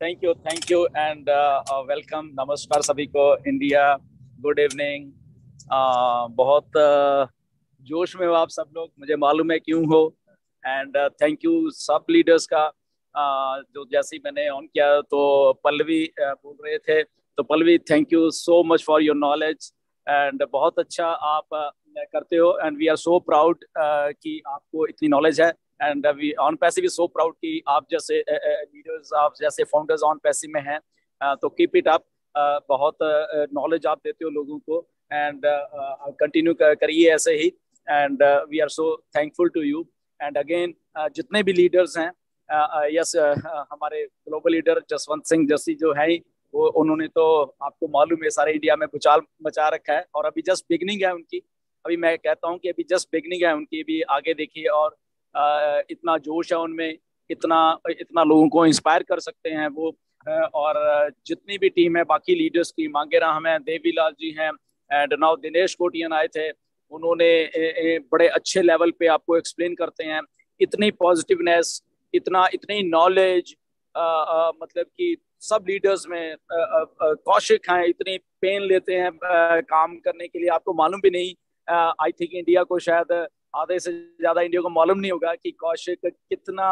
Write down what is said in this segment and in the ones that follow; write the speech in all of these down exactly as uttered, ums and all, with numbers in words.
Thank you thank you and welcome. नमस्कार सभी को, इंडिया, गुड इवनिंग। बहुत uh, जोश में हो आप सब लोग, मुझे मालूम है क्यों हो। एंड थैंक यू सब लीडर्स का। uh, जो जैसे ही मैंने ऑन किया तो पल्लवी uh, बोल रहे थे, तो Pallavi thank you so much for your knowledge. And बहुत अच्छा आप uh, करते हो and we are so proud कि आपको इतनी नॉलेज है। And we OnPassive is so proud कि आप जैसे लीडर्स, आप जैसे फाउंडर्स ऑन पैसिव में हैं। uh, तो कीप इट अप। बहुत नॉलेज uh, आप देते हो लोगों को एंड कंटिन्यू करिए ऐसे ही। And we are so thankful to you. And again जितने भी लीडर्स हैं, यस uh, yes, uh, हमारे ग्लोबल लीडर जसवंत सिंह जस्सी जो है, वो उन्होंने तो आपको मालूम है सारे इंडिया में भूचाल मचा रखा है। और अभी जस्ट बिगनिंग है उनकी। अभी मैं कहता हूँ कि अभी जस्ट बिगनिंग है उनकी, भी आगे देखिए। और Uh, इतना जोश है उनमें, इतना इतना लोगों को इंस्पायर कर सकते हैं वो। uh, और जितनी भी टीम है, बाकी लीडर्स की, मांगे राम है, देवीलाल जी हैं, एंड नाउ दिनेश कोटियन आए थे। उन्होंने ए, ए, बड़े अच्छे लेवल पे आपको एक्सप्लेन करते हैं। इतनी पॉजिटिवनेस, इतना इतनी नॉलेज, मतलब कि सब लीडर्स में कौशिक हैं, इतनी पेन लेते हैं uh, काम करने के लिए, आपको मालूम भी नहीं। आई थिंक इंडिया को शायद आधे से ज्यादा इंडिया को मालूम नहीं होगा कि कौशिक कितना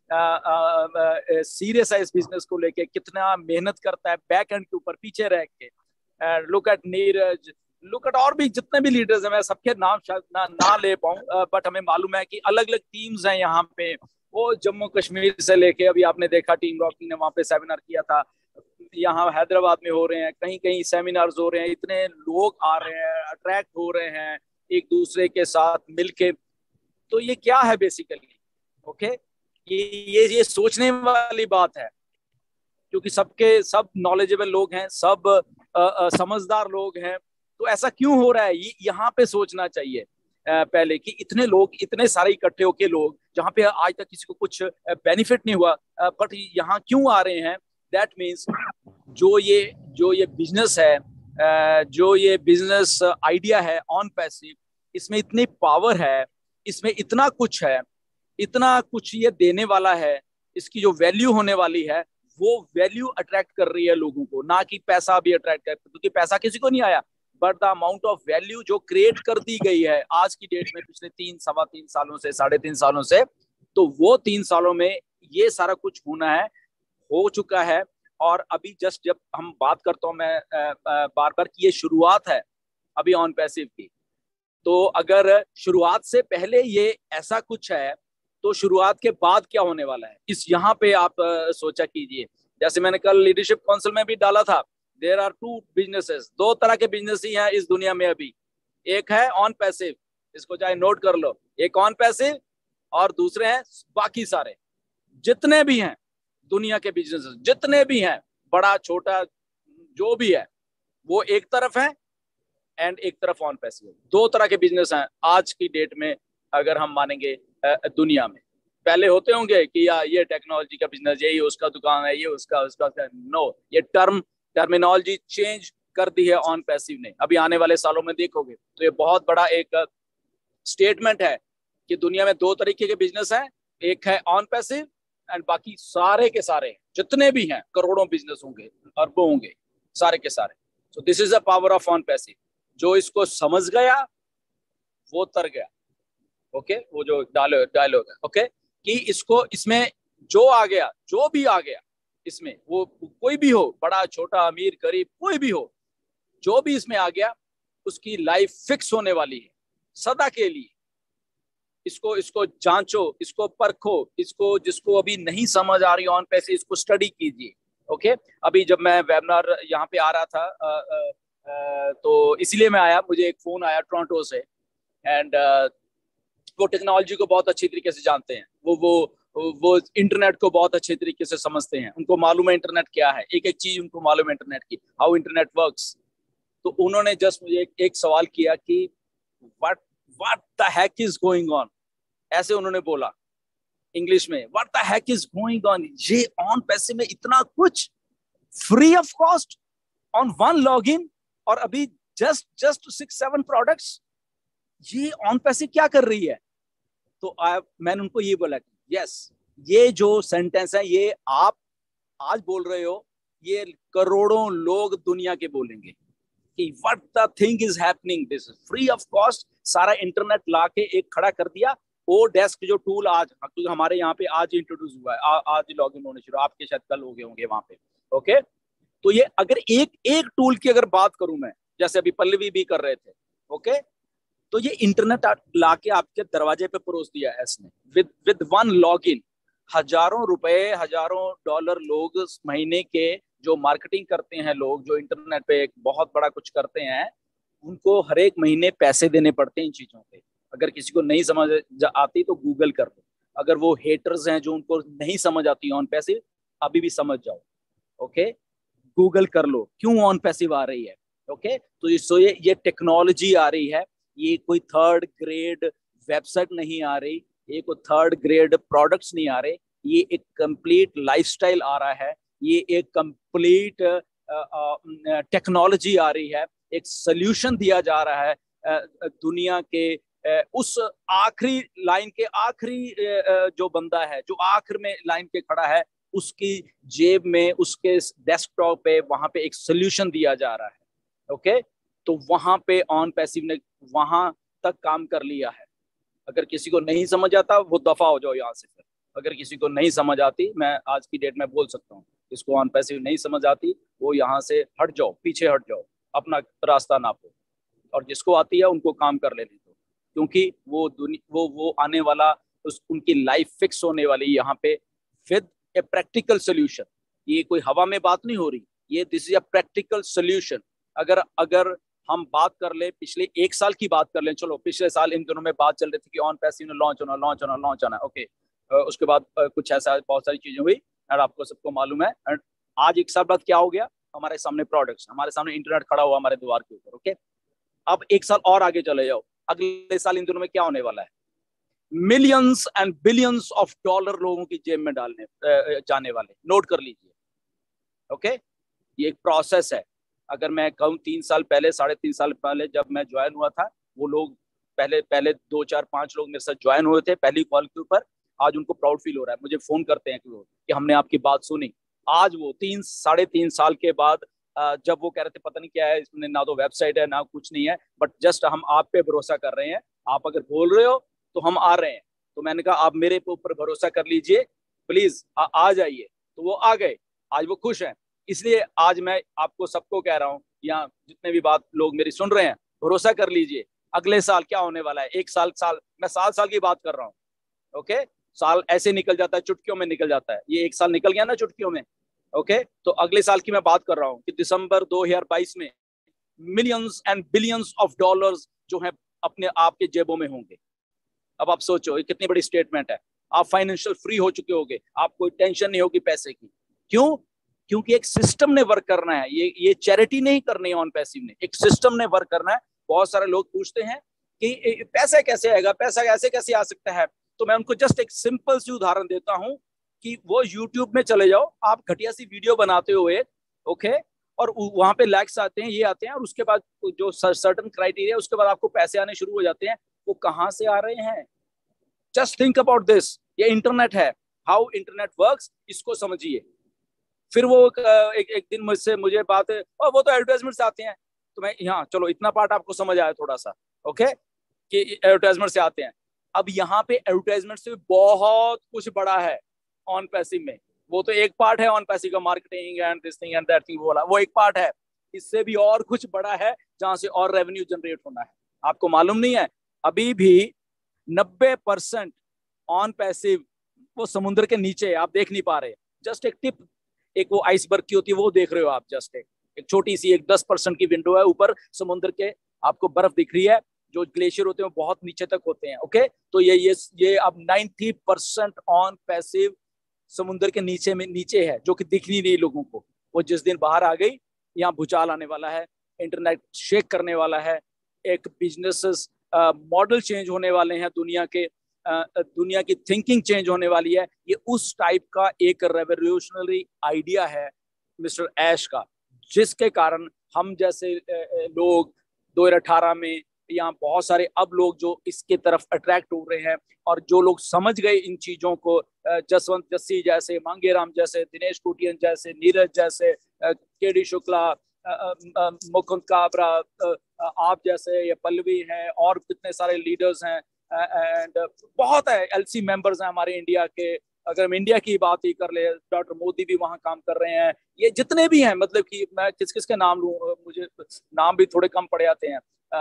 सीरियस है इस बिजनेस को लेके, कितना मेहनत करता है बैक एंड के ऊपर पीछे रह के। Look at Neeraj, look at और भी जितने भी लीडर्स हैं, मैं सबके नाम शायद ना, ना ले पाऊं, बट हमें मालूम है कि अलग अलग टीम्स हैं यहाँ पे। वो जम्मू कश्मीर से लेके, अभी आपने देखा टीम रॉकिंग ने वहां पे सेमिनार किया था, यहाँ हैदराबाद में हो रहे हैं, कहीं कहीं सेमिनार्स हो रहे हैं, इतने लोग आ रहे हैं, अट्रैक्ट हो रहे हैं एक दूसरे के साथ मिलके। तो ये क्या है बेसिकली? ओके, ये ये ये सोचने वाली बात है, क्योंकि सबके सब नॉलेजेबल लोग हैं, सब आ, आ, समझदार लोग हैं। तो ऐसा क्यों हो रहा है, ये यहाँ पे सोचना चाहिए आ, पहले, कि इतने लोग, इतने सारे इकट्ठे होके लोग, जहाँ पे आज तक किसी को कुछ बेनिफिट नहीं हुआ, बट यहाँ क्यों आ रहे हैं? दैट मीन्स जो ये जो ये बिजनेस है, जो ये बिजनेस आइडिया है ऑन पैसिव, इसमें इतनी पावर है, इसमें इतना कुछ है, इतना कुछ ये देने वाला है, इसकी जो वैल्यू होने वाली है वो वैल्यू अट्रैक्ट कर रही है लोगों को, ना कि पैसा भी अट्रैक्ट कर, क्योंकि पैसा किसी को नहीं आया, but the amount of value जो क्रिएट कर दी गई है आज की डेट में, पिछले तीन सवा तीन सालों से, साढ़े तीन सालों से, तो वो तीन सालों में ये सारा कुछ होना है, हो चुका है। और अभी जस्ट जब हम बात करता हूँ मैं बार बार कि ये शुरुआत है अभी ऑन पैसिव की, तो अगर शुरुआत से पहले ये ऐसा कुछ है, तो शुरुआत के बाद क्या होने वाला है, इस यहाँ पे आप सोचा कीजिए। जैसे मैंने कल लीडरशिप काउंसिल में भी डाला था, देयर आर टू बिजनेसेस, दो तरह के बिजनेस ही हैं इस दुनिया में अभी। एक है ऑन पैसिव, इसको चाहे नोट कर लो, एक ऑन पैसिव, और दूसरे हैं बाकी सारे जितने भी हैं दुनिया के बिजनेसेस, जितने भी हैं, बड़ा छोटा जो भी है, वो एक तरफ है एंड एक तरफ ऑन पैसिव। दो तरह के बिजनेस हैं आज की डेट में, अगर हम मानेंगे दुनिया में। पहले होते होंगे कि या ये टेक्नोलॉजी का बिजनेस, यही उसका दुकान है, ये उसका उसका नो, ये टर्म टर्मिनोलॉजी चेंज कर दी है ऑन पैसिव ने। अभी आने वाले सालों में देखोगे तो ये बहुत बड़ा एक स्टेटमेंट है कि दुनिया में दो तरीके के बिजनेस हैं, एक है ऑन पैसिव एंड बाकी सारे के सारे जितने भी हैं, करोड़ों बिजनेस होंगे, अरबों होंगे, सारे के सारे। So this is the power of OnPassive. जो इसको समझ गया वो तर गया। Okay okay? वो जो डायलॉग डायलॉग है, ओके okay? कि इसको, इसमें जो आ गया, जो भी आ गया इसमें, वो कोई भी हो, बड़ा छोटा, अमीर गरीब, कोई भी हो, जो भी इसमें आ गया उसकी लाइफ फिक्स होने वाली है सदा के लिए। इसको इसको जांचो, इसको परखो, इसको, जिसको अभी नहीं समझ आ रही ऑन पैसिव, इसको स्टडी कीजिए। Okay okay? अभी जब मैं वेबिनार यहाँ पे आ रहा था, आ, आ, आ, तो इसलिए मैं आया, मुझे एक फोन आया टोरंटो से, एंड वो टेक्नोलॉजी को बहुत अच्छी तरीके से जानते हैं, वो वो वो इंटरनेट को बहुत अच्छे तरीके से समझते हैं, उनको मालूम है इंटरनेट क्या है, एक एक चीज उनको मालूम है इंटरनेट की, हाउ इंटरनेट वर्क्स। तो उन्होंने जस्ट मुझे एक, एक सवाल किया कि what what the heck is going on, ऐसे उन्होंने बोला इंग्लिश में, what the heck is going on, ये ऑन पैसे में इतना कुछ free of cost on one login, और अभी just just six seven products, ये ऑन पैसे क्या कर रही है? तो आ, मैंने उनको ये बोला कि यस, ये जो सेंटेंस है ये आप आज बोल रहे हो, ये करोड़ों लोग दुनिया के बोलेंगे कि what the thing is happening, this free of cost. सारा इंटरनेट ला के एक खड़ा कर दिया। वो डेस्क जो टूल आज क्योंकि हमारे यहाँ पे आज इंट्रोड्यूस हुआ है, आ, आज लॉग इन होने शुरू, आपके शायद कल हो गए होंगे वहां पे। ओके, तो ये अगर एक एक टूल की अगर बात करूं मैं, जैसे अभी पल्लवी भी कर रहे थे, ओके, तो ये इंटरनेट ला के आपके दरवाजे पे परोस दिया है इसने, with with one log in. हजारों रुपए, हजारों डॉलर लोग महीने के जो मार्केटिंग करते हैं, लोग जो इंटरनेट पे एक बहुत बड़ा कुछ करते हैं, उनको हर एक महीने पैसे देने पड़ते हैं इन चीजों पे। अगर किसी को नहीं समझ आती तो गूगल कर लो। अगर वो हेटर्स हैं जो उनको नहीं समझ आती ऑन पैसिव, अभी भी समझ जाओ। ओके, गूगल कर लो क्यों ऑन पैसिव आ रही है। ओके, तो ये ये टेक्नोलॉजी आ रही है। ये कोई थर्ड ग्रेड वेबसाइट नहीं आ रही, ये कोई थर्ड ग्रेड प्रोडक्ट्स नहीं आ रहे, ये एक कंप्लीट लाइफस्टाइल आ रहा है, ये एक कंप्लीट टेक्नोलॉजी आ रही है, एक सोल्यूशन दिया जा रहा है uh, दुनिया के uh, उस आखिरी लाइन के आखिरी uh, जो बंदा है, जो आखिर में लाइन पे खड़ा है, उसकी जेब में, उसके डेस्कटॉप पे, वहां पे एक सोल्यूशन दिया जा रहा है। ओके, तो वहां पे ऑन पैसिव ने वहां तक काम कर लिया है। अगर किसी को नहीं समझ आता वो दफा हो जाओ यहाँ से। फिर अगर किसी को नहीं समझ आती, मैं आज की डेट में बोल सकता हूँ, इसको ऑन पैसिव नहीं समझ आती, वो यहाँ से हट जाओ, पीछे हट जाओ, अपना रास्ता नापो, और जिसको आती है उनको काम कर लेने दो, क्योंकि वो वो वो आने वाला, उस उनकी लाइफ फिक्स होने वाली यहाँ पे विद ए प्रैक्टिकल सोल्यूशन। ये कोई हवा में बात नहीं हो रही, ये this is a practical solution. अगर अगर हम बात कर ले, पिछले एक साल की बात कर लें, चलो पिछले साल इन दिनों में बात चल रही थी कि ऑन पैसिव ने लॉन्च होना लॉन्च होना लॉन्च होना ओके, उसके बाद कुछ ऐसा बहुत सारी चीजें हुई और आपको सबको मालूम है। एंड आज एक साल बाद क्या हो गया, हमारे सामने प्रोडक्ट्स, हमारे सामने इंटरनेट खड़ा हुआ हमारे द्वार के ऊपर। ओके, अब एक साल और आगे चले जाओ, अगले साल इन दिनों में क्या होने वाला है, millions and billions of dollar लोगों की जेब में डालने जाने वाले। नोट कर लीजिए। ओके, ये एक प्रोसेस है। अगर मैं कहूँ तीन साल पहले, साढ़े तीन साल पहले जब मैं ज्वाइन हुआ था, वो लोग पहले पहले दो चार पांच लोग मेरे साथ ज्वाइन हुए थे पहली कॉल के ऊपर। आज उनको प्राउड फील हो रहा है, मुझे फोन करते हैं कि, वो, कि हमने आपकी बात सुनी। आज वो तीन साढ़े तीन साल के बाद जब वो कह रहे थे पता नहीं क्या है इसमें, ना तो वेबसाइट है ना कुछ नहीं है, बट जस्ट हम आप पे भरोसा कर रहे हैं, आप अगर बोल रहे हो तो हम आ रहे हैं। तो मैंने कहा आप मेरे ऊपर भरोसा कर लीजिए, प्लीज आ, आ जाइए। तो वो आ गए, आज वो खुश हैं। इसलिए आज मैं आपको सबको कह रहा हूँ, यहाँ जितने भी बात लोग मेरी सुन रहे हैं, भरोसा कर लीजिए। अगले साल क्या होने वाला है, एक साल साल मैं साल साल की बात कर रहा हूँ। ओके, साल ऐसे निकल जाता है, चुटकियों में निकल जाता है। ये एक साल निकल गया ना चुटकियों में। ओके, तो अगले साल की मैं बात कर रहा हूँ कि दिसंबर दो हज़ार बाईस में millions and billions of dollars जो है अपने आपके जेबों में होंगे। अब आप सोचो ये कितनी बड़ी स्टेटमेंट है। आप फाइनेंशियल फ्री हो चुके होगे, आप कोई टेंशन नहीं होगी पैसे की। क्यों? क्योंकि एक सिस्टम ने वर्क करना है। ये ये चैरिटी नहीं करनी है ऑन पैसिव ने, एक सिस्टम ने वर्क करना है। बहुत सारे लोग पूछते हैं कि पैसा कैसे आएगा, पैसा ऐसे कैसे आ सकता है। तो मैं उनको जस्ट एक सिंपल सी उदाहरण देता हूं कि वो यूट्यूब में चले जाओ, आप घटिया सी वीडियो बनाते हुए, ओके, और वहां पे लाइक्स आते हैं, ये आते हैं, और उसके बाद जो सर्टेन क्राइटेरिया, उसके बाद आपको पैसे आने शुरू हो जाते हैं। वो कहां से आ रहे हैं? Just think about this. ये इंटरनेट है, हाउ इंटरनेट वर्क्स, इसको समझिए। फिर वो एक एक दिन मुझसे मुझे बात है, और वो तो एडवर्टाइजमेंट से आते हैं। तो मैं यहाँ चलो इतना पार्ट आपको समझ आया थोड़ा सा, ओके, कि एडवर्टाइजमेंट से आते हैं। अब यहाँ पे एडवर्टाइजमेंट से बहुत कुछ बड़ा है ऑन पैसिव में। वो तो एक पार्ट है ऑन पैसिव का, marketing and this thing and that thing, वो वाला वो एक पार्ट है। इससे भी और कुछ बड़ा है जहां से और रेवेन्यू जनरेट होना है। आपको मालूम नहीं है, अभी भी नब्बे परसेंट ऑन पैसिव वो समुद्र के नीचे है, आप देख नहीं पा रहे। जस्ट एक टिप, एक वो आइसबर्ग की होती है, वो देख रहे हो आप। जस्ट एक एक छोटी सी एक दस परसेंट की विंडो है ऊपर समुद्र के, आपको बर्फ दिख रही है। जो ग्लेशियर होते हैं वो बहुत नीचे तक होते हैं। ओके, तो ये ये ये अब नब्बे परसेंट ऑन पैसिव समुद्र के नीचे में नीचे है, जो कि दिख नहीं रही लोगों को। वो जिस दिन बाहर आ गई, यहाँ भूचाल आने वाला है, इंटरनेट शेक करने वाला है, एक बिजनेस मॉडल चेंज होने वाले हैं, दुनिया के uh, दुनिया की थिंकिंग चेंज होने वाली है। ये उस टाइप का एक रेवोल्यूशनरी आइडिया है मिस्टर ऐश का, जिसके कारण हम जैसे uh, लोग दो हज़ार अठारह में यहाँ बहुत सारे अब लोग जो इसके तरफ अट्रैक्ट हो रहे हैं, और जो लोग समझ गए इन चीजों को, जसवंत जस्सी जैसे, मांगेराम जैसे, दिनेश कोटियन जैसे, नीरज जैसे, के डी शुक्ला, मुकुंद काबरा, आप जैसे, ये पल्लवी हैं, और कितने सारे लीडर्स हैं, एंड बहुत है, एलसी मेंबर्स हैं हमारे इंडिया के। अगर हम इंडिया की बात ही कर ले, डॉक्टर मोदी भी वहां काम कर रहे हैं, ये जितने भी हैं, मतलब कि मैं किस किस के नाम लूं, मुझे नाम भी थोड़े कम पड़े आते हैं,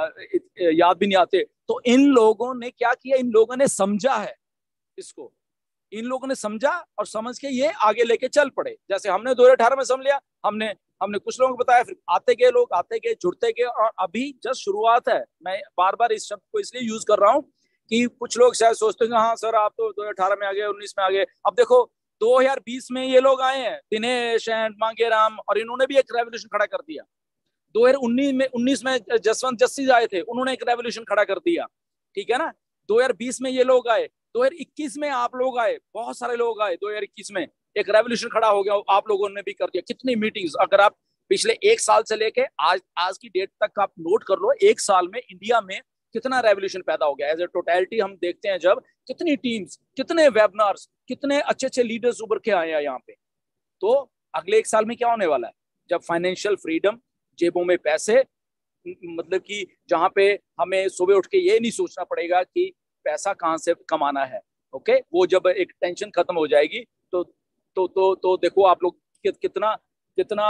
याद भी नहीं आते। तो इन लोगों ने क्या किया, इन लोगों ने समझा है इसको, इन लोगों ने समझा और समझ के ये आगे लेके चल पड़े। जैसे हमने दो हजार अठारह में समझ लिया, हमने हमने कुछ लोगों को बताया, फिर आते गए लोग, आते गए, जुड़ते गए, और अभी जस्ट शुरुआत है। मैं बार बार इस शब्द को इसलिए यूज कर रहा हूँ कि कुछ लोग शायद सोचते हैं हाँ सर आप तो दो हजार अठारह में आ गए, उन्नीस में आ गए। अब देखो दो हजार बीस में ये लोग आए हैं, दिनेश एंड मांगेराम, और इन्होंने भी एक रेवोल्यूशन खड़ा कर दिया। दो हजार उन्नीस में उन्नीस में जसवंत जस्सी आए थे, उन्होंने एक रेवोल्यूशन खड़ा कर दिया, ठीक है ना। दो हजार बीस में ये लोग आए, दो हजार इक्कीस में आप लोग आए, बहुत सारे लोग आए, दो हजार इक्कीस में एक रेवोल्यूशन खड़ा हो गया, आप लोगों ने भी कर दिया। कितनी मीटिंग्स, अगर आप पिछले एक साल से लेके आज आज की डेट तक आप नोट कर लो, एक साल में इंडिया में कितना रेवोल्यूशन पैदा हो गया एज ए टोटलिटी। हम देखते हैं जब कितनी टीम्स, कितने वेबिनार्स, कितने अच्छे अच्छे लीडर्स उभर के आए हैं यहाँ पे। तो अगले एक साल में क्या होने वाला है, जब फाइनेंशियल फ्रीडम, जेबों में पैसे, मतलब कि जहाँ पे हमें सुबह उठ के ये नहीं सोचना पड़ेगा कि पैसा कहाँ से कमाना है, ओके, वो जब एक टेंशन खत्म हो जाएगी तो तो तो तो देखो आप लोग कि, कितना कितना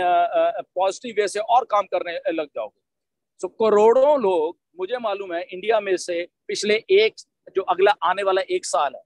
पॉजिटिव वे से और काम करने लग जाओगे। सो करोड़ों लोग, मुझे मालूम है इंडिया में से पिछले एक, जो अगला आने वाला एक साल है,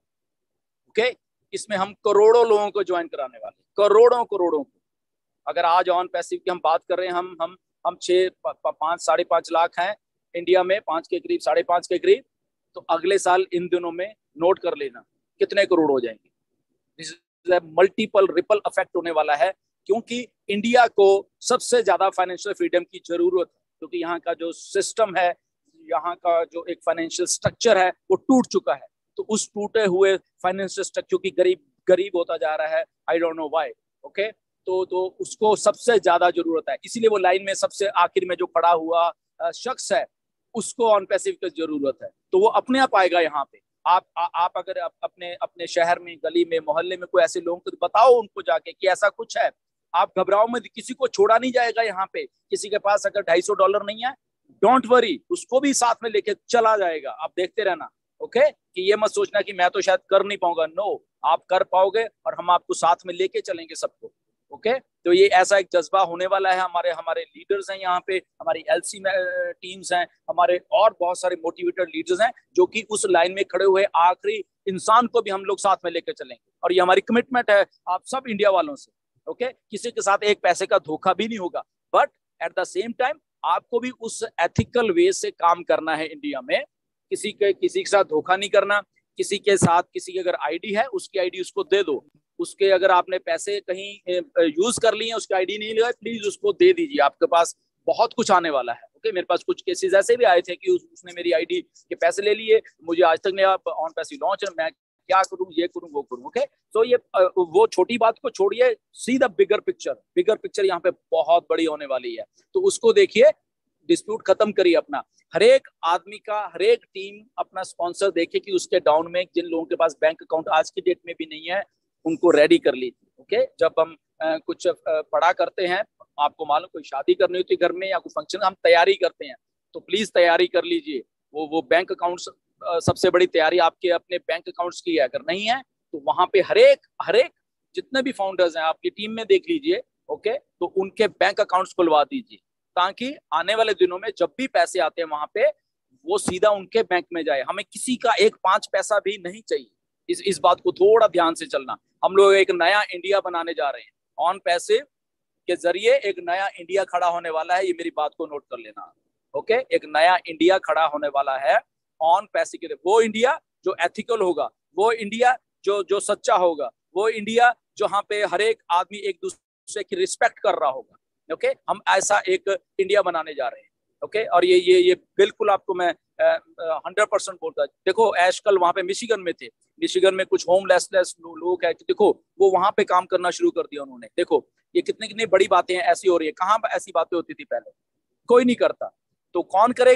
ओके, इसमें हम करोड़ों लोगों को ज्वाइन कराने वाले, करोड़ों करोड़ों को। अगर आज ऑन पैसिव की हम बात कर रहे हैं, हम हम हम छः पाँच साढ़े पाँच लाख हैं इंडिया में, पाँच के करीब, साढ़े पाँच के करीब। तो अगले साल इन दिनों में नोट कर लेना कितने करोड़ हो जाएंगे। This is multiple ripple effect होने वाला है, क्योंकि इंडिया को सबसे ज्यादा फाइनेंशियल फ्रीडम की जरूरत है, क्योंकि यहाँ का जो सिस्टम है, यहाँ का जो एक फाइनेंशियल स्ट्रक्चर है वो टूट चुका है। तो उस टूटे हुए फाइनेंशियल स्ट्रक्चर की गरीब गरीब होता जा रहा है, I don't know why, okay. तो तो उसको सबसे ज्यादा जरूरत है, इसीलिए वो लाइन में सबसे आखिर में जो खड़ा हुआ शख्स है उसको ऑन पैसिव की जरूरत है। तो वो अपने आप आएगा यहाँ पे। आप आ, आप अगर आप अपने अपने शहर में, गली में, मोहल्ले में कोई ऐसे लोगों को बताओ, उनको जाके कि ऐसा कुछ है, आप घबराओ मत, किसी को छोड़ा नहीं जाएगा यहाँ पे। किसी के पास अगर ढाई सौ डॉलर नहीं है, डोंट वरी, उसको भी साथ में लेके चला जाएगा। आप देखते रहना, ओके, कि ये मत सोचना कि मैं तो शायद कर नहीं पाऊंगा। नो, आप कर पाओगे और हम आपको साथ में लेके चलेंगे सबको, ओके। तो ये ऐसा एक जज्बा होने वाला है। हमारे हमारे लीडर्स हैं यहाँ पे, हमारी एलसी टीम्स हैं, हमारे और बहुत सारे मोटिवेटेड लीडर्स हैं जो कि उस लाइन में खड़े हुए आखिरी इंसान को भी हम लोग साथ में लेकर चलेंगे। और ये हमारी कमिटमेंट है आप सब इंडिया वालों से, ओके। किसी के साथ एक पैसे का धोखा भी नहीं होगा, but at the same time आपको भी उस एथिकल वे से काम करना है इंडिया में। किसी के किसी के साथ धोखा नहीं करना। किसी के साथ, किसी की अगर आईडी है, उसकी आईडी उसको दे दो। उसके अगर आपने पैसे कहीं यूज कर लिए, उसकी आईडी नहीं लगाई, प्लीज उसको दे दीजिए। आपके पास बहुत कुछ आने वाला है, ओके। मेरे पास कुछ केसेस ऐसे भी आए थे कि उस, उसने मेरी आईडी के पैसे ले लिए, मुझे आज तक नहीं आप ऑन पैसे लॉन्च है, मैं क्या करूं, ये करूं, वो करूं, ओके। तो ये वो छोटी बात को छोड़िए, see the bigger picture. Bigger picture यहाँ पे बहुत बड़ी होने वाली है, तो उसको देखिए। डिस्प्यूट खत्म करिए अपना। हर एक आदमी का, हर एक टीम अपना स्पॉन्सर देखे कि उसके डाउन में जिन लोगों के पास बैंक अकाउंट आज की डेट में भी नहीं है, उनको रेडी कर लीजिए, ओके। जब हम आ, कुछ आ, पढ़ा करते हैं, आपको मालूम, कोई शादी करनी होती है घर में या कोई फंक्शन, हम तैयारी करते हैं, तो प्लीज तैयारी कर लीजिए। वो वो बैंक अकाउंट, सबसे बड़ी तैयारी आपके अपने बैंक अकाउंट्स की है। अगर नहीं है तो वहां पे हर एक हर एक जितने भी फाउंडर्स हैं आपकी टीम में देख लीजिए, ओके। तो उनके बैंक अकाउंट्स खुलवा दीजिए, ताकि आने वाले दिनों में जब भी पैसे आते हैं वहां पे, वो सीधा उनके बैंक में जाए। हमें किसी का एक पांच पैसा भी नहीं चाहिए। इस इस बात को थोड़ा ध्यान से चलना। हम लोग एक नया इंडिया बनाने जा रहे हैं, ऑन पैसिव के जरिए एक नया इंडिया खड़ा होने वाला है। ये मेरी बात को नोट कर लेना, ओके। एक नया इंडिया खड़ा होने वाला है ऑन पैसिव के। वो इंडिया जो एथिकल होगा, वो इंडिया जो जो सच्चा होगा, वो इंडिया जहाँ पे हर एक आदमी एक दूसरे की रिस्पेक्ट कर रहा होगा, ओके। हम ऐसा एक इंडिया बनाने जा रहे हैं, ओके। और ये ये ये बिल्कुल आपको मैं हंड्रेड परसेंट बोलता। देखो ऐश कल वहां पे मिशिगन में थे, मिशिगन में कुछ होमलेसलेस लोग हैं, देखो वो वहां पे काम करना शुरू कर दिया उन्होंने। देखो ये कितनी कितनी बड़ी बातें हैं ऐसी हो रही है। कहाँ ऐसी बातें होती थी पहले, कोई नहीं करता। तो कौन करेगा?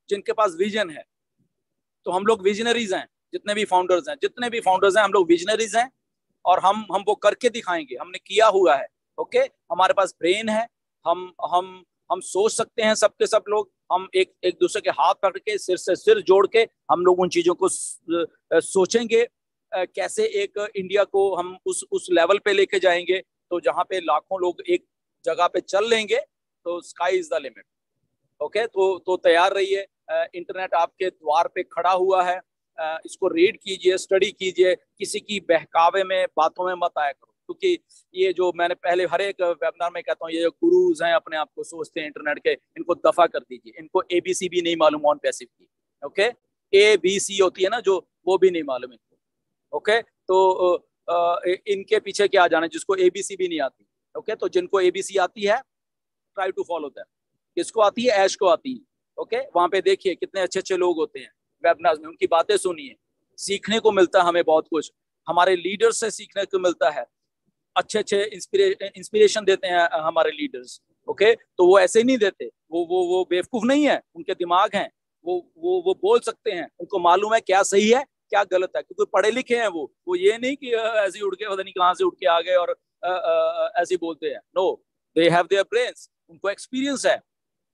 जिनके पास विजन है। तो हम लोग विजनरीज हैं, जितने भी फाउंडर्स हैं जितने भी फाउंडर्स हैं हम लोग विजनरीज हैं, और हम हम वो करके दिखाएंगे, हमने किया हुआ है। ओके, हमारे पास ब्रेन है, हम हम हम सोच सकते हैं, सबके सब लोग हम एक एक दूसरे के हाथ पकड़ के सिर से सिर जोड़ के हम लोग उन चीजों को सोचेंगे, कैसे एक इंडिया को हम उस उस लेवल पे लेके जाएंगे, तो जहाँ पे लाखों लोग एक जगह पे चल लेंगे, तो sky is the limit. Okay, तो तो तैयार रहिए, इंटरनेट आपके द्वार पे खड़ा हुआ है, इसको रीड कीजिए, स्टडी कीजिए, किसी की बहकावे में बातों में मत आया करो, क्योंकि ये जो मैंने पहले हर एक वेबिनार में कहता हूँ, ये जो गुरुज हैं अपने आप को सोचते हैं इंटरनेट के, इनको दफा कर दीजिए, इनको एबीसी भी नहीं मालूम ऑन पैसिव की। ओके, ए बी सी होती है ना जो, वो भी नहीं मालूम इनको। ओके, तो इनके पीछे क्या जाना जिसको एबीसी भी नहीं आती। ओके, तो जिनको एबीसी आती है, ट्राई टू फॉलो दैट। किसको आती है? ऐश को आती है। ओके, वहां पे देखिए कितने अच्छे अच्छे लोग होते हैं वेबिनार्स में, उनकी बातें सुनिए, सीखने को मिलता है हमें बहुत कुछ, हमारे लीडर्स से सीखने को मिलता है, अच्छे अच्छे इंस्पिरेशन देते हैं हमारे लीडर्स। ओके, तो वो ऐसे नहीं देते, वो वो वो बेवकूफ नहीं है, उनके दिमाग हैं, वो वो वो बोल सकते हैं, उनको मालूम है क्या सही है क्या गलत है, क्योंकि पढ़े लिखे हैं वो वो ये नहीं कि ऐसे उड़ के पता नहीं कहाँ से उठ के आ गए और ऐसे बोलते हैं। No, they have their brains, उनको एक्सपीरियंस है।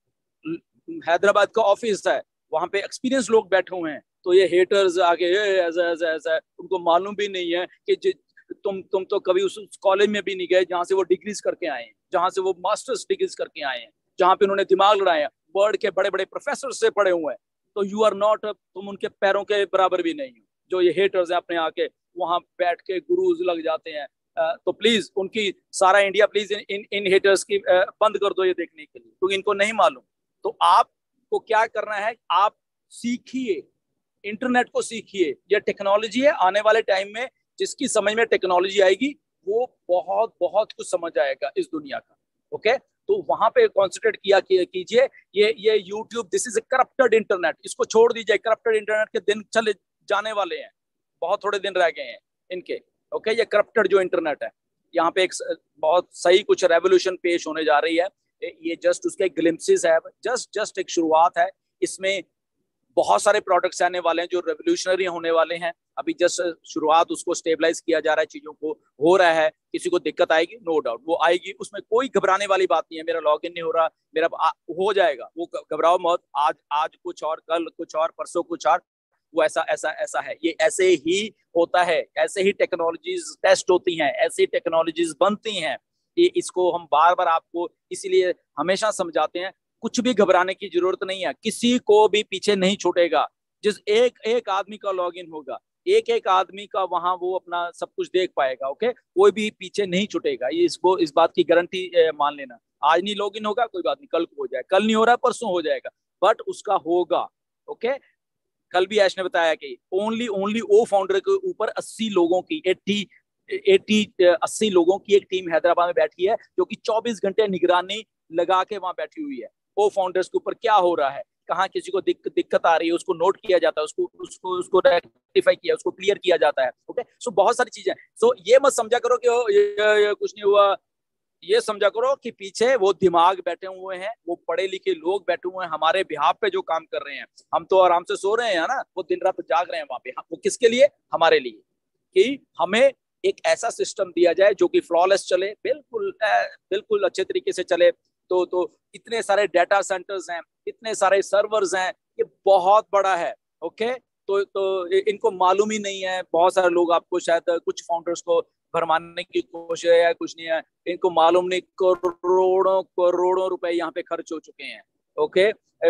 हैदराबाद का ऑफिस है, वहां पे एक्सपीरियंस लोग बैठे हुए हैं, तो ये हेटर्स आगे ऐसा ऐसा ऐसा, उनको मालूम भी नहीं है कि तुम तुम तो कभी उस कॉलेज में भी नहीं गए जहां से वो डिग्रीज करके आए हैं, जहां से वो मास्टर्स डिग्रीज करके आए हैं, जहां पे उन्होंने दिमाग लड़ाया, वर्ल्ड के बड़े बड़े प्रोफेसर से पढ़े हुए हैं। तो यू आर नॉट, तुम उनके पैरों के बराबर भी नहीं हो। जो ये हेटर्स है अपने आके वहां बैठ के गुरुज लग जाते हैं, तो प्लीज उनकी सारा इंडिया प्लीज इन इन, इन हेटर्स की बंद कर दो ये देखने के लिए, क्योंकि इनको नहीं मालूम। तो आपको क्या करना है, आप सीखिए, इंटरनेट को सीखिए, ये टेक्नोलॉजी है, आने वाले टाइम में जिसकी समझ में टेक्नोलॉजी आएगी वो बहुत बहुत कुछ समझ आएगा इस दुनिया का। ओके, तो वहां पे कॉन्सेंट्रेट किया कीजिए। ये ये YouTube, this is a corrupted internet, इसको छोड़ दीजिए। करप्टेड इंटरनेट के दिन चले जाने वाले हैं, बहुत थोड़े दिन रह गए हैं इनके। ओके, ये करप्टेड जो इंटरनेट है, यहाँ पे एक बहुत सही कुछ रेवोल्यूशन पेश होने जा रही है। ये जस्ट उसके ग्लिम्पसेस है, जस्ट जस्ट एक शुरुआत है। इसमें बहुत सारे प्रोडक्ट्स आने वाले हैं जो रेवोल्यूशनरी होने वाले हैं। अभी जस्ट शुरुआत, उसको स्टेबलाइज किया जा रहा है, चीजों को हो रहा है। किसी को दिक्कत आएगी, नो डाउट वो आएगी, उसमें कोई घबराने वाली बात नहीं है। मेरा लॉगिन नहीं हो रहा, मेरा आ, हो जाएगा, वो घबराओ मत। आज आज कुछ और, कल कुछ और, परसों कुछ और, वो ऐसा ऐसा ऐसा है। ये ऐसे ही होता है, ऐसे ही टेक्नोलॉजीज टेस्ट होती हैं, ऐसी टेक्नोलॉजीज बनती हैं। ये इसको हम बार बार आपको इसीलिए हमेशा समझाते हैं, कुछ भी घबराने की जरूरत नहीं है, किसी को भी पीछे नहीं छूटेगा। जिस एक एक आदमी का लॉगिन होगा, एक एक आदमी का वहां वो अपना सब कुछ देख पाएगा। ओके, कोई भी पीछे नहीं छूटेगा, ये इसको इस बात की गारंटी मान लेना। आज नहीं लॉगिन होगा कोई बात नहीं, कल को हो जाए, कल नहीं हो रहा परसों हो जाएगा, बट उसका होगा। ओके, कल भी ऐश ने बताया कि ओनली ओनली ओ फाउंडर के ऊपर अस्सी लोगों की अस्सी अस्सी अस्सी लोगों की एक टीम हैदराबाद में बैठी है, जो कि चौबीस घंटे निगरानी लगा के वहां बैठी हुई है। वो फाउंडर्स के ऊपर क्या हो रहा है, कहाँ किसी को दिक, दिक्कत आ रही है, उसको नोट किया जाता है, उसको उसको उसको रेक्टिफाई किया, उसको क्लियर किया जाता है। ओके, सो बहुत सारी चीजें। सो ये मत समझा करो कि ये, ये कुछ नहीं हुआ, ये समझा करो कि पीछे वो दिमाग बैठे हुए हैं, वो पढ़े लिखे लोग बैठे हुए हैं हमारे बिहाफ पे जो काम कर रहे हैं। हम तो आराम से सो रहे हैं ना, वो दिन रात जाग रहे हैं वहां पे। वो किसके लिए? हमारे लिए, कि हमें एक ऐसा सिस्टम दिया जाए जो कि फ्लॉलेस चले, बिल्कुल बिल्कुल अच्छे तरीके से चले। तो तो इतने सारे डाटा सेंटर्स हैं, इतने सारे सर्वर्स हैं, ये बहुत बड़ा है। ओके, तो तो इनको मालूम ही नहीं है। बहुत सारे लोग, आपको शायद कुछ फाउंडर्स को भरमाने की कोशिश है या कुछ नहीं है, इनको मालूम नहीं करोड़ों करोड़ों रुपए यहाँ पे खर्च हो चुके हैं। ओके,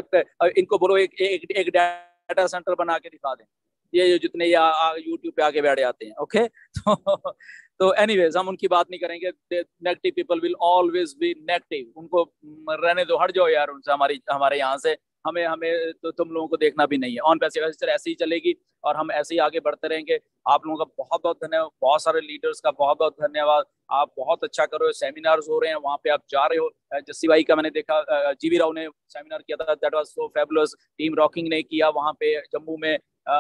इनको बोलो एक एक, एक डाटा सेंटर बना के दिखा दें, ये जितने यूट्यूब पे आके बैठ जाते हैं। ओके, तो तो एनीवेज हम उनकी बात नहीं करेंगे। Negative people will always be negative, उनको रहने दो, हट जाओ यार उनसे, हमारी हमारे यहाँ से। हमें हमें तो तुम लोगों को देखना भी नहीं है। ऑन पैसे वैसे ऐसे ही चलेगी और हम ऐसे ही आगे बढ़ते रहेंगे। आप लोगों का बहुत बहुत धन्यवाद, बहुत सारे लीडर्स का बहुत बहुत धन्यवाद। आप बहुत अच्छा कर रहे हो, सेमिनार्स हो रहे हैं, वहाँ पे आप जा रहे हो। जस्सी भाई का मैंने देखा, जीवी राव ने सेमिनार किया था, that was so fabulous. Team rocking ने किया वहाँ पे जम्मू में,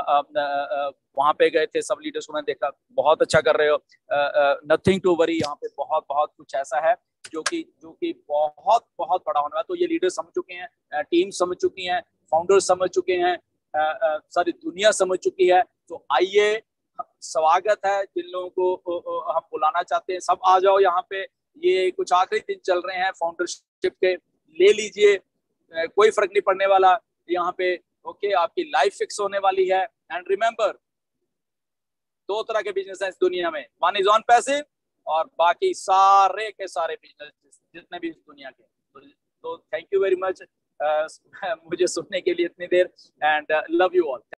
वहां पे गए थे, सब लीडर्स को मैंने देखा, बहुत अच्छा कर रहे हो। नथिंग टू वरी, यहाँ पे बहुत बहुत कुछ ऐसा है जो कि जो कि बहुत बहुत बड़ा होने वाला। तो ये लीडर्स समझ चुके हैं, टीम समझ चुकी हैं, फाउंडर्स समझ चुके हैं, सारी दुनिया समझ चुकी है। तो आइए, स्वागत है जिन लोगों को हम बुलाना चाहते हैं, सब आ जाओ यहाँ पे। ये कुछ आखिरी दिन चल रहे हैं फाउंडरशिप के, ले लीजिए, कोई फर्क नहीं पड़ने वाला यहाँ पे। ओके, आपकी लाइफ फिक्स होने वाली है। एंड रिमेंबर, दो तरह के बिजनेस हैं इस दुनिया में, वन इज ऑन पैसिव और बाकी सारे के सारे बिजनेस जितने भी इस दुनिया के। तो थैंक यू वेरी मच मुझे सुनने के लिए इतनी देर, एंड लव यू ऑल।